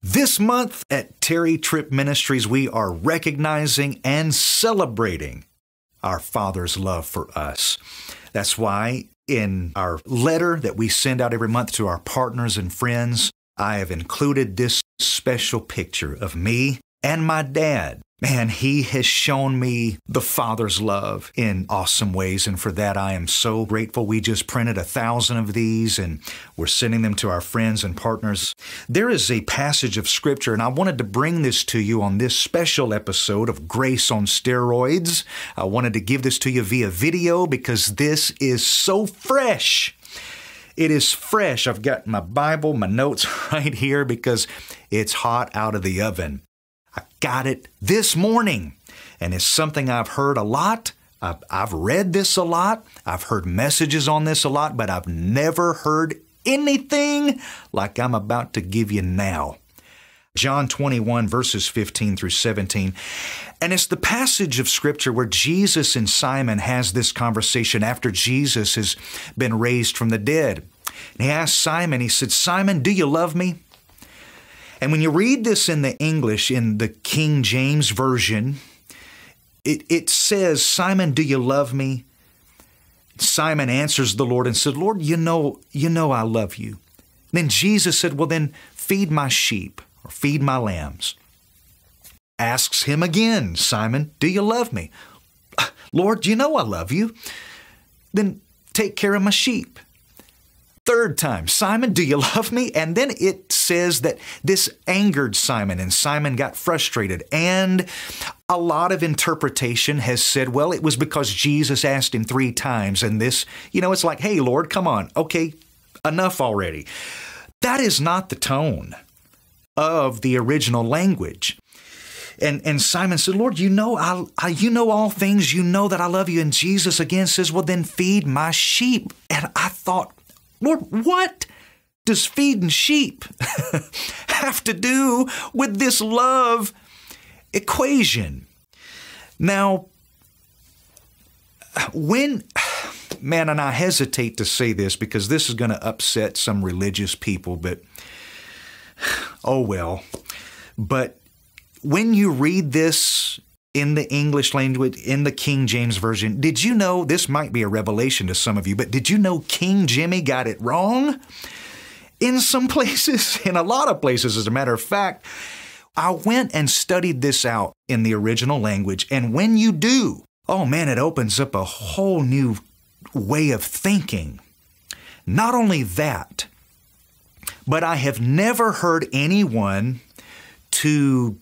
This month at Tripp Ministries, we are recognizing and celebrating our Father's love for us. That's why in our letter that we send out every month to our partners and friends, I have included this special picture of me and my dad. Man, he has shown me the Father's love in awesome ways, and for that I am so grateful. We just printed 1,000 of these, and we're sending them to our friends and partners. There is a passage of Scripture, and I wanted to bring this to you on this special episode of Grace on Steroids. I wanted to give this to you via video because this is so fresh. It is fresh. I've got my Bible, my notes right here because it's hot out of the oven. I got it this morning, and it's something I've heard a lot. I've read this a lot. I've heard messages on this a lot, but I've never heard anything like I'm about to give you now. John 21, verses 15 through 17. And it's the passage of Scripture where Jesus and Simon has this conversation after Jesus has been raised from the dead. And he asked Simon, he said, "Simon, do you love me?" And when you read this in the English, in the King James Version, it says, "Simon, do you love me?" Simon answers the Lord and said, "Lord, you know I love you." Then Jesus said, "Well, then feed my sheep," or "feed my lambs." Asks him again, "Simon, do you love me?" "Lord, you know I love you." "Then take care of my sheep." Third time, "Simon, do you love me?" And then it says that this angered Simon, and Simon got frustrated. And a lot of interpretation has said, well, it was because Jesus asked him 3 times. And this, it's like, hey, Lord, come on. Okay, enough already. That is not the tone of the original language. And Simon said, "Lord, you know all things. You know that I love you." And Jesus again says, "Well, then feed my sheep." And I thought, Lord, what does feeding sheep have to do with this love equation? Now, and I hesitate to say this because this is going to upset some religious people, but oh well. But when you read this in the English language, in the King James Version, did you know, this might be a revelation to some of you, but did you know King Jimmy got it wrong? In some places, in a lot of places, as a matter of fact. I went and studied this out in the original language, and when you do, oh man, it opens up a whole new way of thinking. Not only that, but I have never heard anyone to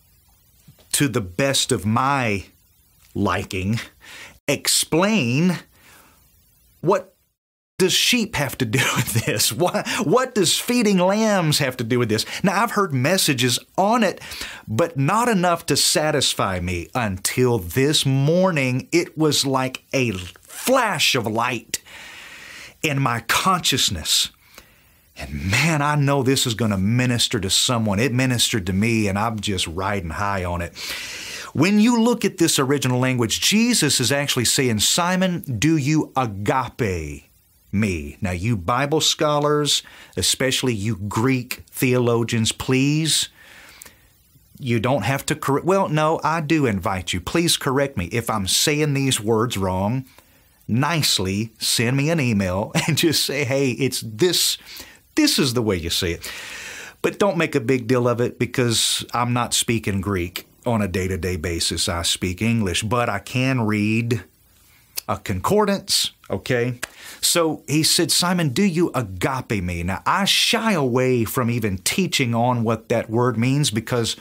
the best of my liking, explain what does sheep have to do with this? What does feeding lambs have to do with this? Now, I've heard messages on it, but not enough to satisfy me until this morning. It was like a flash of light in my consciousness. And man, I know this is going to minister to someone. It ministered to me, and I'm just riding high on it. When you look at this original language, Jesus is actually saying, "Simon, do you agape me?" Now, you Bible scholars, especially you Greek theologians, please, you don't have to correct. Well, no, I do invite you. Please correct me. If I'm saying these words wrong, nicely send me an email and just say, hey, it's this. This is the way you say it. But don't make a big deal of it because I'm not speaking Greek on a day-to-day basis. I speak English, but I can read a concordance, okay? So he said, "Simon, do you agape me?" Now, I shy away from even teaching on what that word means because,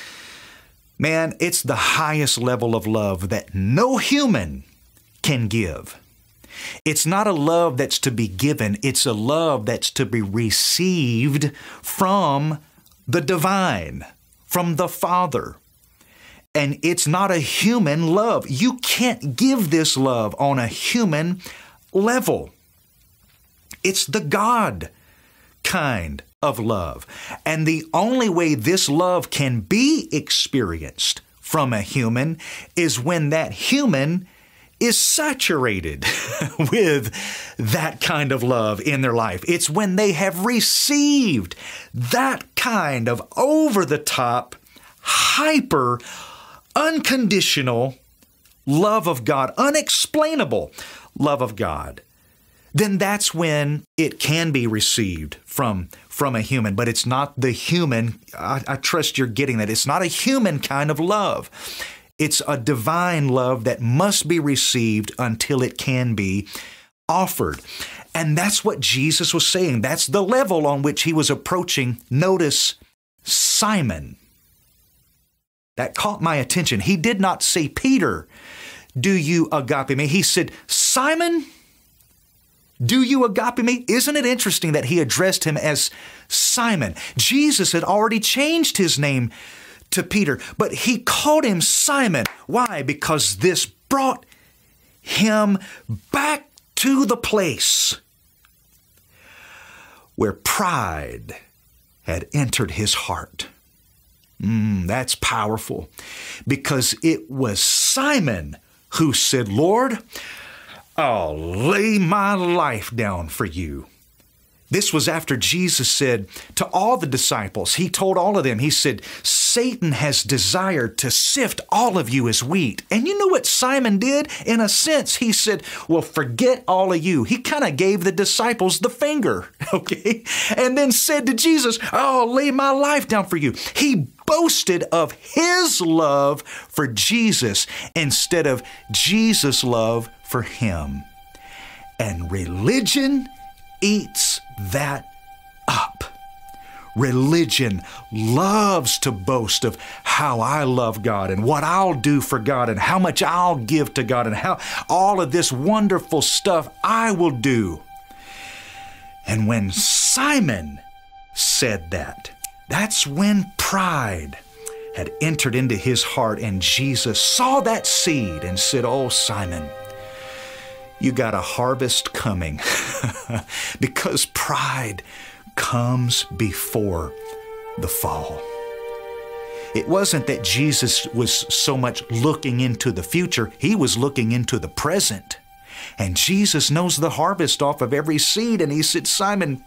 man, it's the highest level of love that no human can give. It's not a love that's to be given. It's a love that's to be received from the divine, from the Father. And it's not a human love. You can't give this love on a human level. It's the God kind of love. And the only way this love can be experienced from a human is when that human is saturated with that kind of love in their life. It's when they have received that kind of over-the-top, hyper, unconditional love of God, unexplainable love of God, then that's when it can be received from a human. But it's not the human, I trust you're getting that. It's not a human kind of love. It's a divine love that must be received until it can be offered. And that's what Jesus was saying. That's the level on which he was approaching. Notice Simon. That caught my attention. He did not say, Peter, do you agape me? He said, Simon, do you agape me? Isn't it interesting that he addressed him as Simon? Jesus had already changed his name to Peter, but he called him Simon. Why? Because this brought him back to the place where pride had entered his heart. That's powerful, because it was Simon who said, Lord, I'll lay my life down for you. This was after Jesus said to all the disciples, he told all of them, he said, Satan has desired to sift all of you as wheat. And you know what Simon did? In a sense, he said, well, forget all of you. He kind of gave the disciples the finger, okay? And then said to Jesus, I'll lay my life down for you. He boasted of his love for Jesus instead of Jesus' love for him. And religion eats that up. Religion loves to boast of how I love God and what I'll do for God and how much I'll give to God and how all of this wonderful stuff I will do. And when Simon said that, that's when pride had entered into his heart, and Jesus saw that seed and said, oh, Simon, you got a harvest coming because pride comes before the fall. It wasn't that Jesus was so much looking into the future. He was looking into the present. And Jesus knows the harvest off of every seed. And he said, Simon,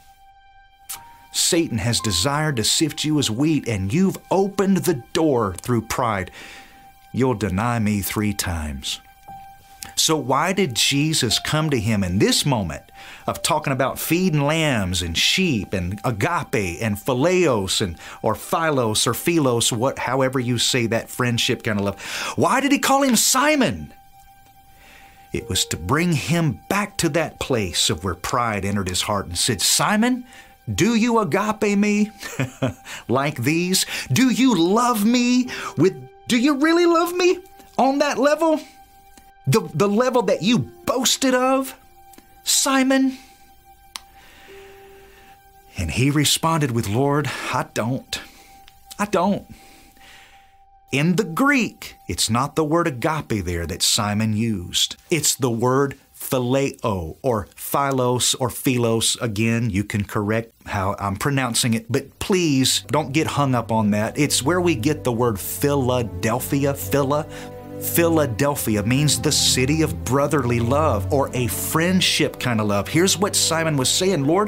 Satan has desired to sift you as wheat, and you've opened the door through pride. You'll deny me 3 times. So why did Jesus come to him in this moment of talking about feeding lambs and sheep and agape and phileos and or philos or philos, however you say that friendship kind of love? Why did he call him Simon? It was to bring him back to that place of where pride entered his heart and said, Simon, do you agape me like these? Do you love me do you really love me on that level? The level that you boasted of, Simon? And he responded with, Lord, I don't. In the Greek, it's not the word agape there that Simon used. It's the word phileo or philos or philos. Again, you can correct how I'm pronouncing it, but please don't get hung up on that. It's where we get the word Philadelphia. Philadelphia means the city of brotherly love or a friendship kind of love. Here's what Simon was saying, Lord,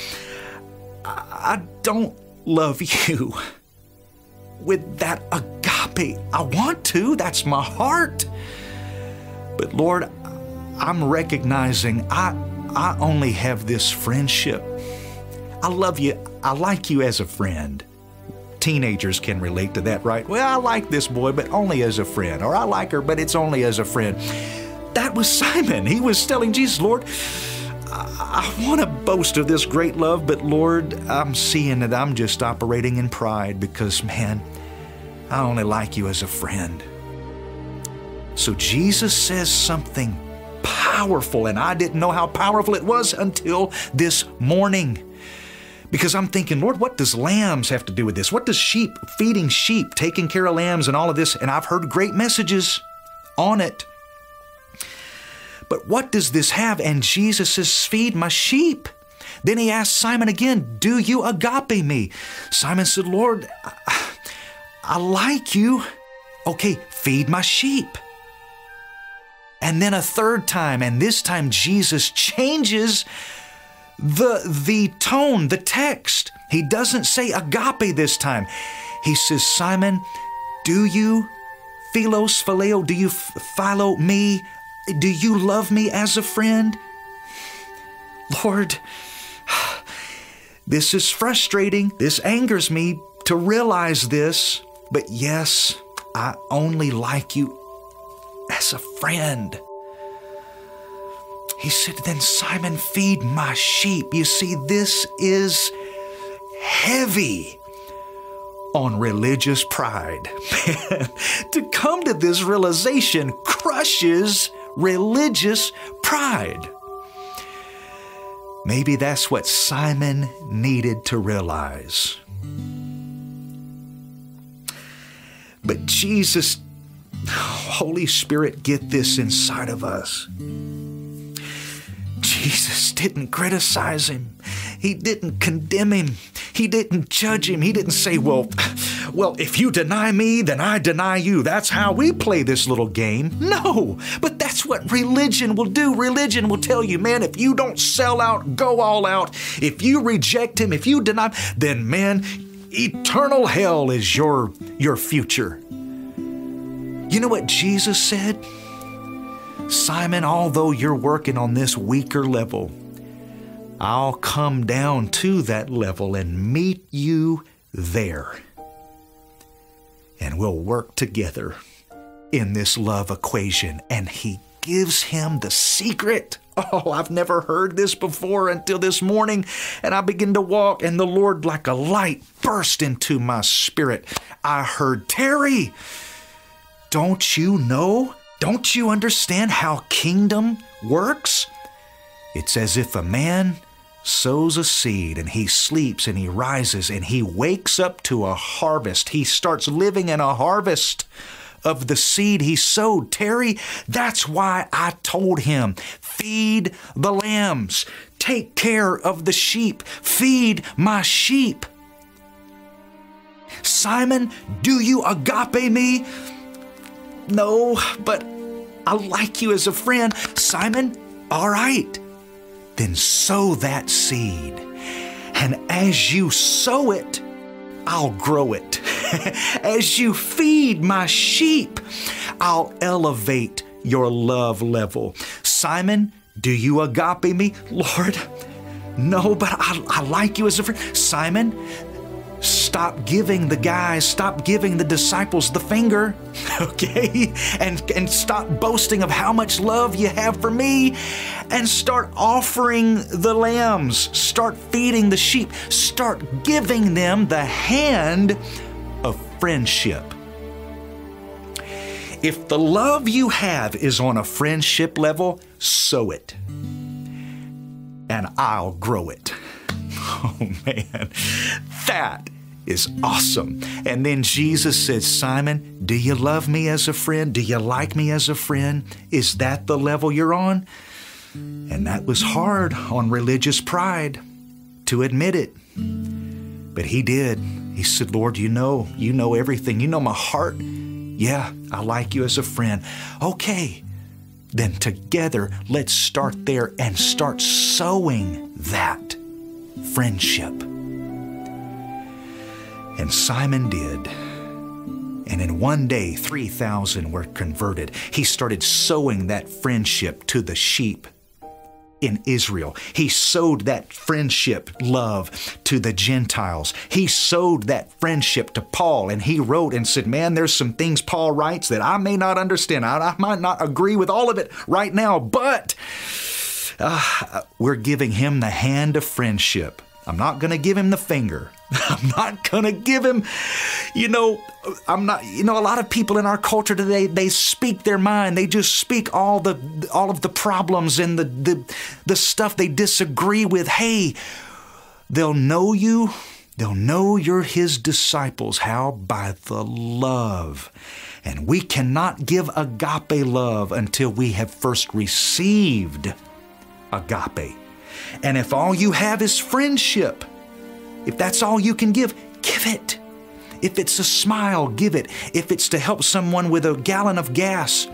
I don't love you with that agape. I want to, that's my heart. But Lord, I'm recognizing I only have this friendship. I love you, I like you as a friend. Teenagers can relate to that, right? Well, I like this boy, but only as a friend. Or I like her, but it's only as a friend. That was Simon. He was telling Jesus, Lord, I want to boast of this great love, but Lord, I'm seeing that I'm just operating in pride because, man, I only like you as a friend. So Jesus says something powerful, and I didn't know how powerful it was until this morning. Because I'm thinking, Lord, what does lambs have to do with this? What does feeding sheep, taking care of lambs and all of this? And I've heard great messages on it. But what does this have? And Jesus says, feed my sheep. Then he asked Simon again, do you agape me? Simon said, Lord, I like you. Okay, feed my sheep. and then a third time, and this time Jesus changes the tone, the text. He doesn't say agape this time. He says, Simon, do you phileo, do you follow me? Do you love me as a friend? Lord, this is frustrating. This angers me to realize this, but yes, I only like you as a friend. He said, then Simon, feed my sheep. You see, this is heavy on religious pride. Man, to come to this realization crushes religious pride. Maybe that's what Simon needed to realize. But Jesus, Holy Spirit, get this inside of us. Jesus didn't criticize him. He didn't condemn him. He didn't judge him. He didn't say, well, if you deny me, then I deny you. That's how we play this little game. No, but that's what religion will do. Religion will tell you, man, if you don't sell out, go all out. If you reject him, if you deny, then man, eternal hell is your future. You know what Jesus said? Simon, although you're working on this weaker level, I'll come down to that level and meet you there. And we'll work together in this love equation. And he gives him the secret. Oh, I've never heard this before until this morning. And I begin to walk, and the Lord, like a light, burst into my spirit. I heard, Terry, don't you know? Don't you understand how kingdom works? It's as if a man sows a seed, and he sleeps and he rises and he wakes up to a harvest. He starts living in a harvest of the seed he sowed. Terry, that's why I told him, feed the lambs, take care of the sheep, feed my sheep. Simon, do you agape me? No, but I like you as a friend. Simon, all right. Then sow that seed. And as you sow it, I'll grow it. As you feed my sheep, I'll elevate your love level. Simon, do you agape me? Lord, no, but I like you as a friend. Simon, stop giving the disciples the finger, okay? And stop boasting of how much love you have for me, and start offering the lambs. Start feeding the sheep. Start giving them the hand of friendship. If the love you have is on a friendship level, sow it, and I'll grow it. Oh man, that is awesome. And then Jesus said, Simon, do you love me as a friend? Do you like me as a friend? Is that the level you're on? And that was hard on religious pride to admit it. But he did. He said, Lord, you know everything. You know my heart. Yeah, I like you as a friend. Okay, then together, let's start there and start sowing that friendship. And Simon did. And in one day, 3,000 were converted. He started sowing that friendship to the sheep in Israel. He sowed that friendship love to the Gentiles. He sowed that friendship to Paul, and he wrote and said, man, there's some things Paul writes that I may not understand. I might not agree with all of it right now, but we're giving him the hand of friendship. I'm not going to give him the finger. I'm not going to give him, a lot of people in our culture today, they speak their mind. They just speak all of the problems and the stuff they disagree with. Hey, they'll know you. They'll know you're his disciples. How? By the love. And we cannot give agape love until we have first received agape. And if all you have is friendship, if that's all you can give it. If it's a smile, give it. If it's to help someone with a gallon of gas,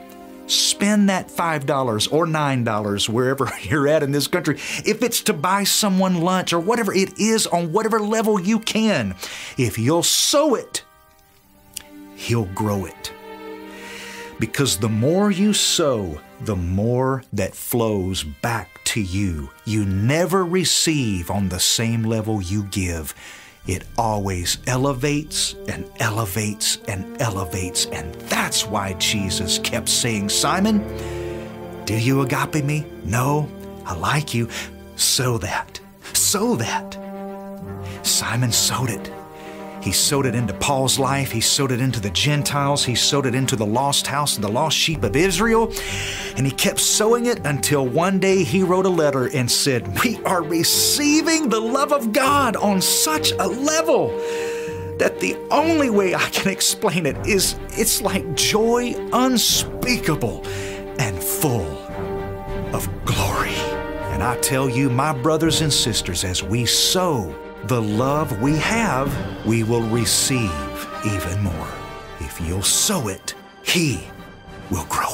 spend that $5 or $9, wherever you're at in this country. If it's to buy someone lunch or whatever it is, on whatever level you can, if you'll sow it, He'll grow it. Because the more you sow, the more that flows back to you. You never receive on the same level you give. It always elevates and elevates and elevates. And that's why Jesus kept saying, Simon, do you agape me? No, I like you. Sow that. Sow that. Simon sowed it. He sowed it into Paul's life. He sowed it into the Gentiles. He sowed it into the lost house and the lost sheep of Israel. And he kept sowing it until one day he wrote a letter and said, we are receiving the love of God on such a level that the only way I can explain it is it's like joy unspeakable and full of glory. And I tell you, my brothers and sisters, as we sow the love we have, we will receive even more. If you'll sow it, He will grow